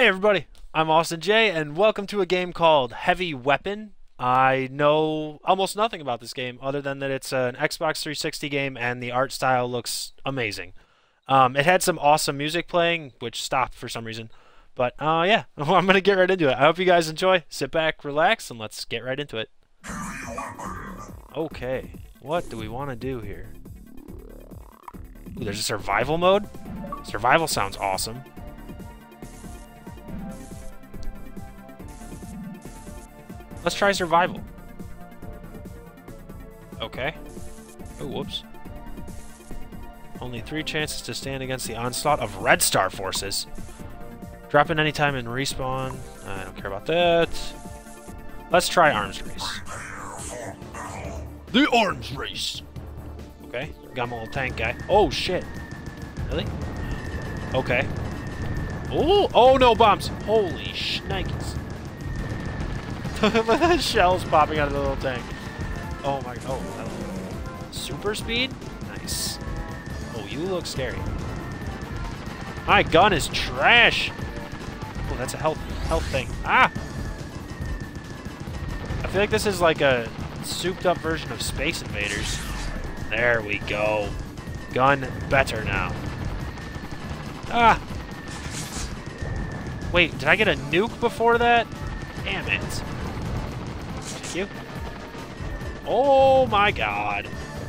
Hey everybody, I'm Austin J, and welcome to a game called Heavy Weapon. I know almost nothing about this game other than that it's an Xbox 360 game and the art style looks amazing. It had some awesome music playing, which stopped for some reason. But yeah, I'm going to get right into it. I hope you guys enjoy. Sit back, relax, and let's get right into it. Okay, what do we want to do here? Ooh, there's a survival mode? Survival sounds awesome. Let's try survival. Okay. Oh, whoops. Only 3 chances to stand against the onslaught of Red Star forces. Drop in anytime and respawn. I don't care about that. Let's try arms race. The arms race. Okay. Got my little tank guy. Oh, shit. Really? Okay. Oh, oh no, bombs. Holy shnikes. Shells popping out of the little tank. Oh my, oh, super speed? Nice. Oh, you look scary. My gun is trash. Oh, that's a health thing. Ah! I feel like this is like a souped up version of Space Invaders. There we go. Gun better now. Ah! Wait, did I get a nuke before that? Damn it. You. Oh my god.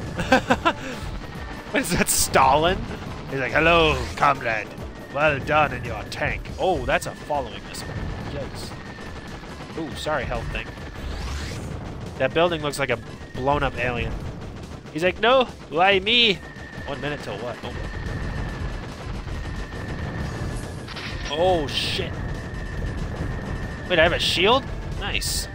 What is that, Stalin? He's like, hello, comrade. Well done in your tank. Oh, that's a following missile. Yikes. Ooh, sorry, health thing. That building looks like a blown up alien. He's like, no, why me? 1 minute till what? Oh, shit. Wait, I have a shield? Nice.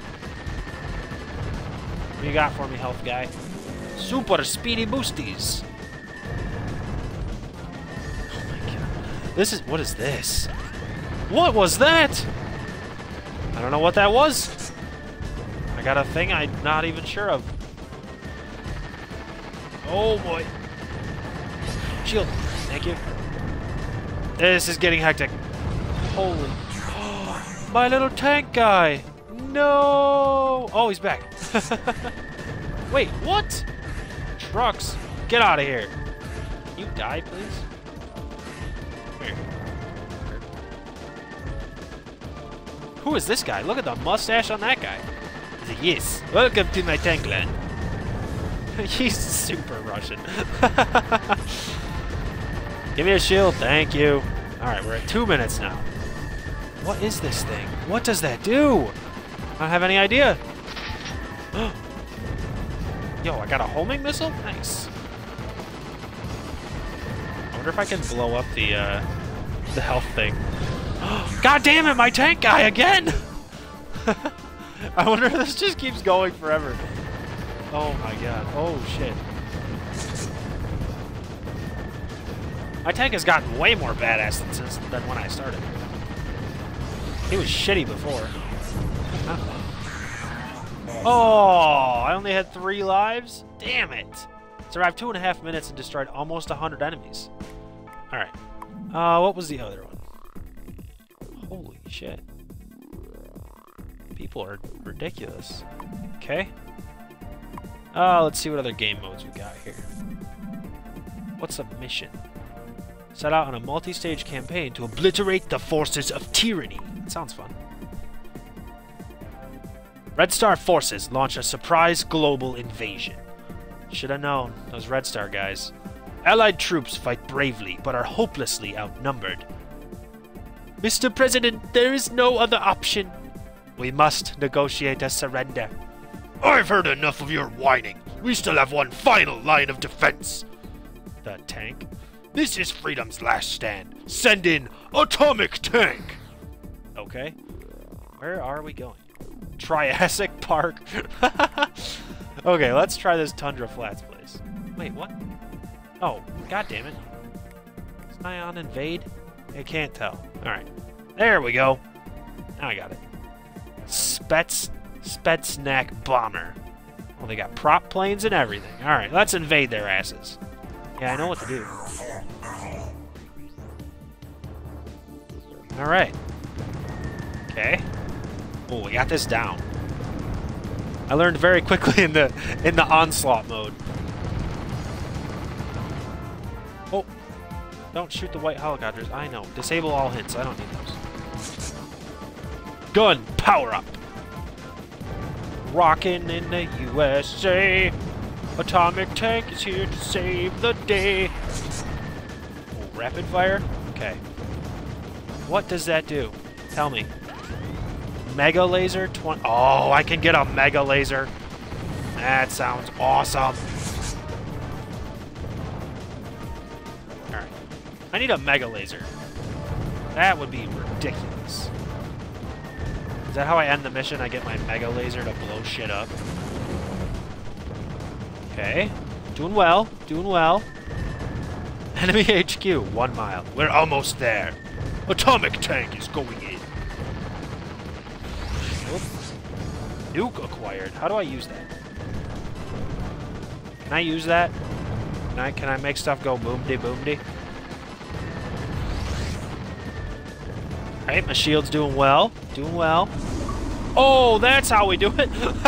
What you got for me, health guy? Super speedy boosties. Oh my god. What is this? What was that? I don't know what that was. I got a thing I'm not even sure of. Oh boy. Shield. Thank you. This is getting hectic. Holy. My little tank guy. No! Oh, he's back. Wait, what? Trucks, get out of here. Can you die, please? Here. Who is this guy? Look at the mustache on that guy. He's like, yes, welcome to my tank land. He's super Russian. Give me a shield, thank you. Alright, we're at 2 minutes now. What is this thing? What does that do? I don't have any idea. Yo, I got a homing missile? Nice. I wonder if I can blow up the health thing. God damn it, my tank guy again! I wonder if this just keeps going forever. Oh my god. Oh shit. My tank has gotten way more badass than when I started. He was shitty before. Oh, I only had 3 lives? Damn it. Survived 2.5 minutes and destroyed almost 100 enemies. Alright. What was the other one? Holy shit. People are ridiculous. Okay. Let's see what other game modes we got here. What's a mission? Set out on a multi-stage campaign to obliterate the forces of tyranny. Sounds fun. Red Star forces launch a surprise global invasion. Should have known, those Red Star guys. Allied troops fight bravely, but are hopelessly outnumbered. Mr. President, there is no other option. We must negotiate a surrender. I've heard enough of your whining. We still have one final line of defense. The tank? This is freedom's last stand. Send in atomic tank. Okay. Where are we going? Triassic Park. Okay, let's try this Tundra Flats place. Wait, what? Oh, god damn it. Is I on invade? I can't tell. Alright. There we go. Now I got it. Spetsnak Bomber. Oh, they got prop planes and everything. Alright, let's invade their asses. Yeah, I know what to do. Alright. Okay. Oh, we got this down. I learned very quickly in the onslaught mode. Oh. Don't shoot the white helicopters. I know. Disable all hits. I don't need those. Gun power up. Rockin' in the USA. Atomic tank is here to save the day. Oh, rapid fire? Okay. What does that do? Tell me. Mega laser 20. Oh, I can get a mega laser. That sounds awesome. Alright. I need a mega laser. That would be ridiculous. Is that how I end the mission? I get my mega laser to blow shit up. Okay. Doing well. Doing well. Enemy HQ, 1 mile. We're almost there. Atomic tank is going in. Nuke acquired. How do I use that? Can I use that? Can I make stuff go boom-de-boom-de? Alright, my shield's doing well. Doing well. Oh, that's how we do it!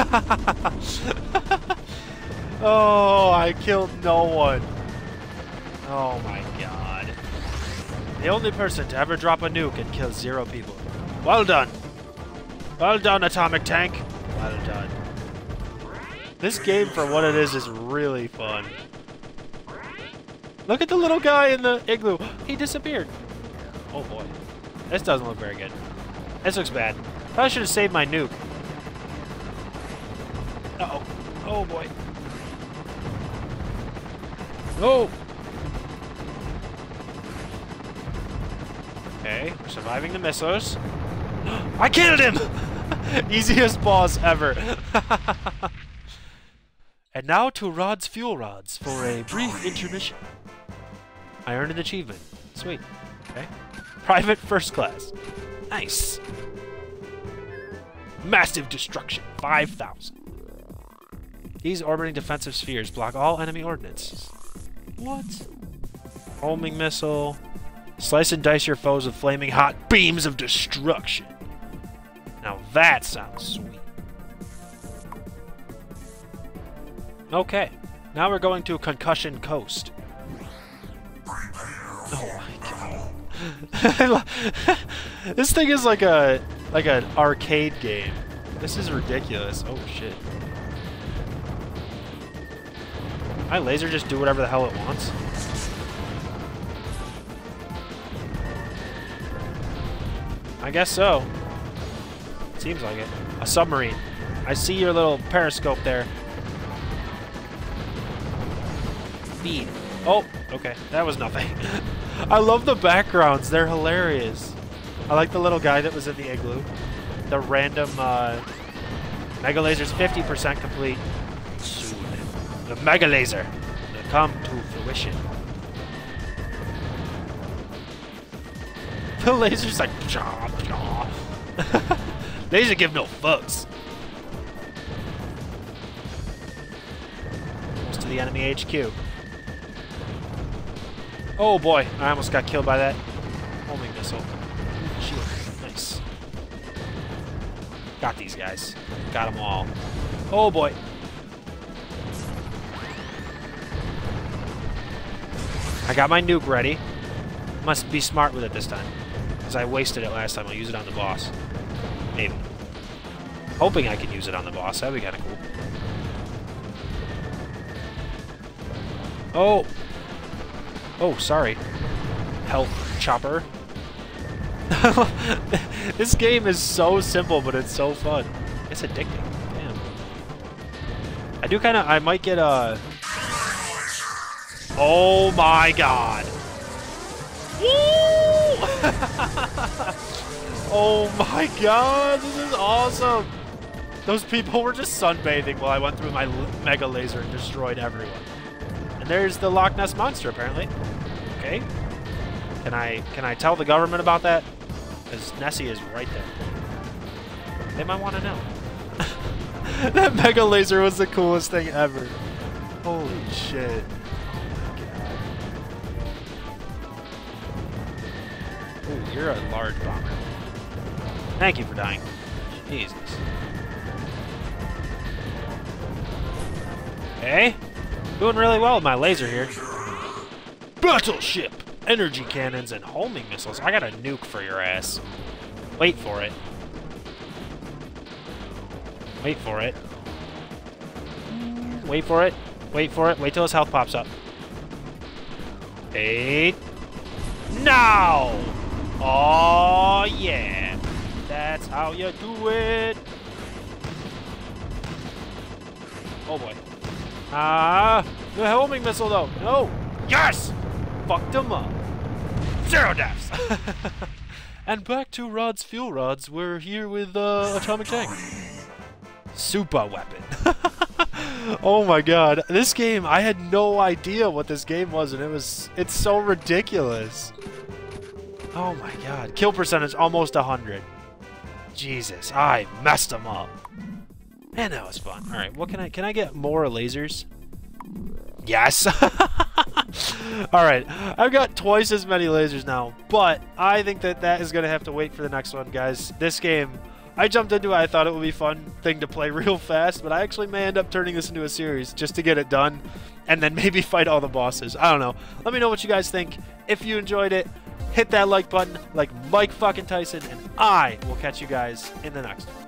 Oh, I killed no one. Oh my god. The only person to ever drop a nuke and kill 0 people. Well done. Well done, Atomic Tank. Well done. This game, for what it is really fun. Look at the little guy in the igloo. He disappeared. Oh boy. This doesn't look very good. This looks bad. Probably should have saved my nuke. Uh-oh. Oh boy. Oh! Okay, we're surviving the missiles. I killed him! Easiest boss ever. And now to Rod's Fuel Rods for a brief intermission. I earned an achievement. Sweet. Okay. Private First Class. Nice. Massive Destruction. 5,000. These orbiting defensive spheres block all enemy ordnance. What? Homing missile. Slice and dice your foes with flaming hot beams of destruction. Now that sounds sweet. Okay. Now we're going to Concussion Coast. Oh my god. This thing is like an arcade game. This is ridiculous. Oh shit. My laser just do whatever the hell it wants. I guess so. Seems like it. A submarine. I see your little periscope there. Speed. Oh, okay. That was nothing. I love the backgrounds. They're hilarious. I like the little guy that was in the igloo. The random Mega Laser's 50% complete. Soon. The Mega Laser will come to fruition. The laser's like, jaw, jaw. Laser give no fucks. Almost to the enemy HQ. Oh boy, I almost got killed by that homing missile. Shield. Nice. Got these guys. Got them all. Oh boy. I got my nuke ready. Must be smart with it this time. Because I wasted it last time. I'll use it on the boss. Maybe. Hoping I can use it on the boss. That'd be kind of cool. Oh! Oh, sorry. Health chopper. This game is so simple, but it's so fun. It's addicting. Damn. I do kind of... I might get a... Oh my god! Oh my god, this is awesome! Those people were just sunbathing while I went through my mega laser and destroyed everyone. And there's the Loch Ness Monster, apparently. Okay. Can I tell the government about that? Because Nessie is right there. They might want to know. That mega laser was the coolest thing ever. Holy shit. Ooh, you're a large bomber. Thank you for dying. Jesus. Okay. Doing really well with my laser here. Battleship! Energy cannons and homing missiles. I got a nuke for your ass. Wait for it. Wait for it. Wait for it. Wait for it. Wait till his health pops up. 8. Now! Oh, yeah. That's how you do it. Oh, boy. The homing missile, though. No. Yes! Fucked him up. 0 deaths. And back to Rod's fuel rods. We're here with atomic tank. Super weapon. Oh my god. This game, I had no idea what this game was, and it's so ridiculous. Oh my god. Kill percentage almost 100. Jesus, I messed him up. Man, that was fun. Alright, what can I get more lasers? Yes! Alright, I've got twice as many lasers now, but I think that is going to have to wait for the next one, guys. This game, I jumped into it, I thought it would be a fun thing to play real fast, but I actually may end up turning this into a series just to get it done, and then maybe fight all the bosses. I don't know. Let me know what you guys think. If you enjoyed it, hit that like button like Mike fucking Tyson, and I will catch you guys in the next one.